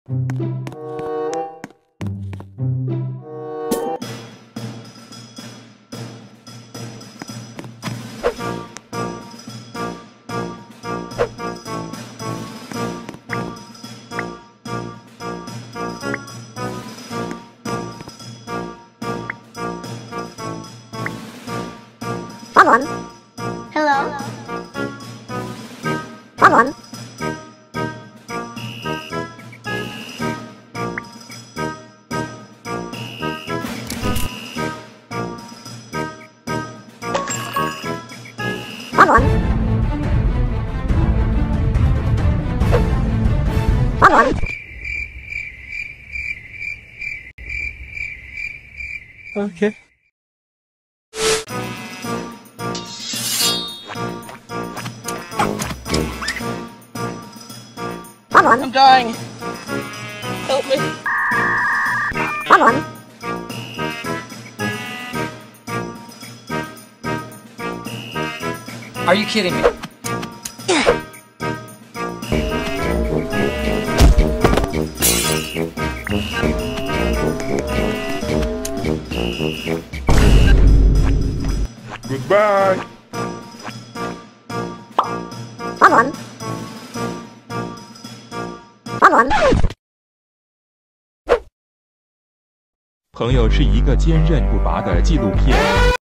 One. Hello. One. One. One. Okay. One. I'm dying. Help me. One. Are you kidding me? Goodbye. One. One. 朋友是一个坚韧不拔的纪录片。